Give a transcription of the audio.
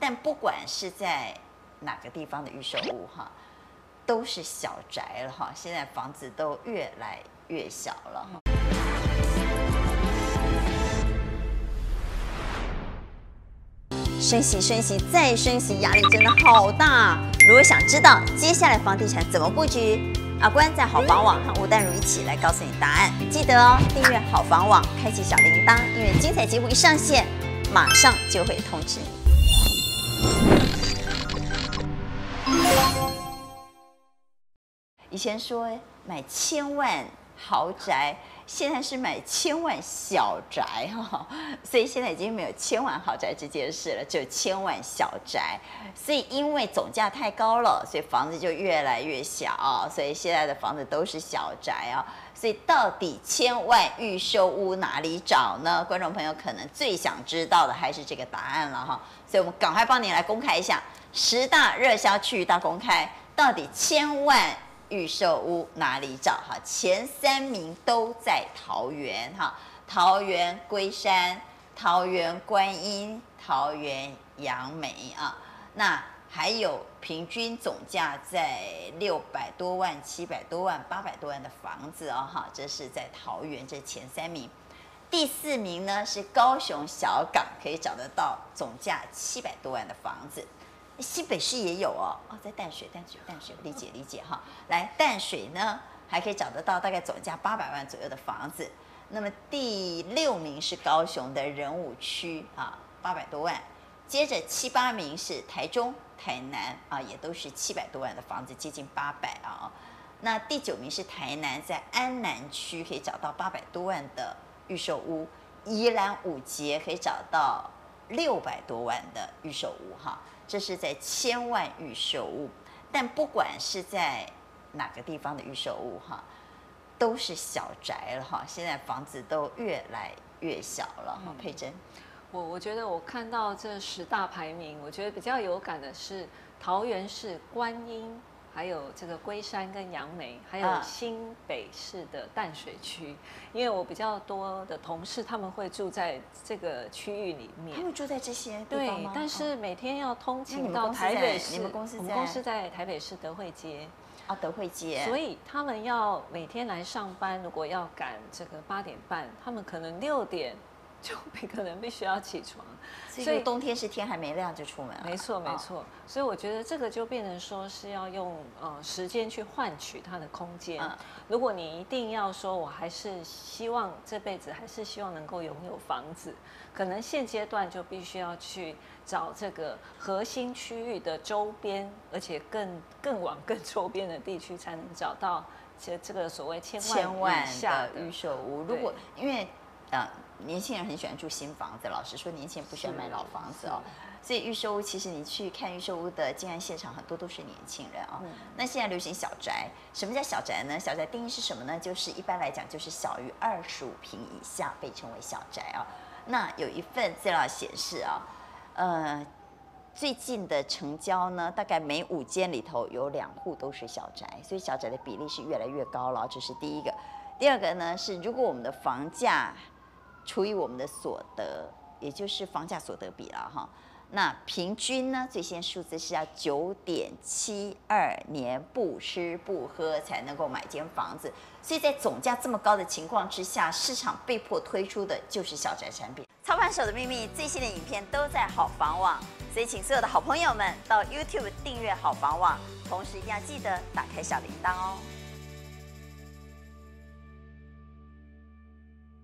但不管是在哪个地方的预售屋哈，都是小宅了哈。现在房子都越来越小了哈。升息再升息，压力真的好大。如果想知道接下来房地产怎么布局，阿关在好房网和吴淡如一起来告诉你答案。记得哦，订阅好房网，开启小铃铛，因为精彩节目一上线，马上就会通知你。以前说买1000万豪宅，现在是买1000万小宅哈，所以现在已经没有1000万豪宅这件事了，只有1000万小宅。所以因为总价太高了，所以房子就越来越小，所以现在的房子都是小宅啊。所以到底1000万预售屋哪里找呢？观众朋友可能最想知道的还是这个答案了哈。所以我们赶快帮你来公开一下10大热销区域大公开，到底1000万预售屋哪里找哈？前3名都在桃园哈，桃园龟山、桃园观音、桃园杨梅啊。那还有平均总价在600多万、700多万、800多万的房子哦哈，这是在桃园这前3名。第4名呢是高雄小港，可以找得到总价700多万的房子。新北市也有哦，在淡水，理解哈。来淡水呢，还可以找得到大概总价800万左右的房子。那么第6名是高雄的仁武区啊，800多万。接着7、8名是台中、台南啊，也都是700多万的房子，接近800啊。那第9名是台南，在安南区可以找到800多万的预售屋。宜兰五节可以找到600多万的预售屋哈。这是在1000万预售屋，但不管是在哪个地方的预售屋哈，都是小宅了哈。现在房子都越来越小了哈。佩珍， 我觉得我看到这10大排名，我觉得比较有感的是桃园市观音，还有这个龟山跟杨梅，还有新北市的淡水区。因为我比较多的同事他们会住在这个区域里面， 他们住在这些地方吗？ 对，但是每天要通勤到台北市。 你们公司在？ 我们公司在台北市德惠街。 啊，德惠街。 所以他们要每天来上班，如果要赶这个8点半，他们可能6点就可能必须要起床。 所以冬天是天还没亮就出门了。 没错。所以我觉得这个就变成说是要用时间去换取它的空间。如果你一定要说我还是希望这辈子还是希望能够拥有房子，可能现阶段就必须要去找这个核心区域的周边，而且更往更周边的地区才能找到这个所谓1000万以下的预售屋。如果因为年轻人很喜欢住新房子，老实说，年轻人不喜欢买老房子哦。所以预售屋，其实你去看预售屋的建案现场，很多都是年轻人啊。那现在流行小宅，什么叫小宅呢？小宅定义是什么呢？就是一般来讲，就是小于25平以下被称为小宅啊。那有一份资料显示啊，最近的成交呢，大概每5间里头有2户都是小宅，所以小宅的比例是越来越高了。这是第一个。第二个呢是，如果我们的房价除以我们的所得，也就是房价所得比了哈。那平均呢，最新数字是要9.72年不吃不喝才能够买间房子，所以在总价这么高的情况之下，市场被迫推出的就是小宅产品。操盘手的秘密最新的影片都在好房网，所以请所有的好朋友们到 YouTube 订阅好房网，同时一定要记得打开小铃铛哦。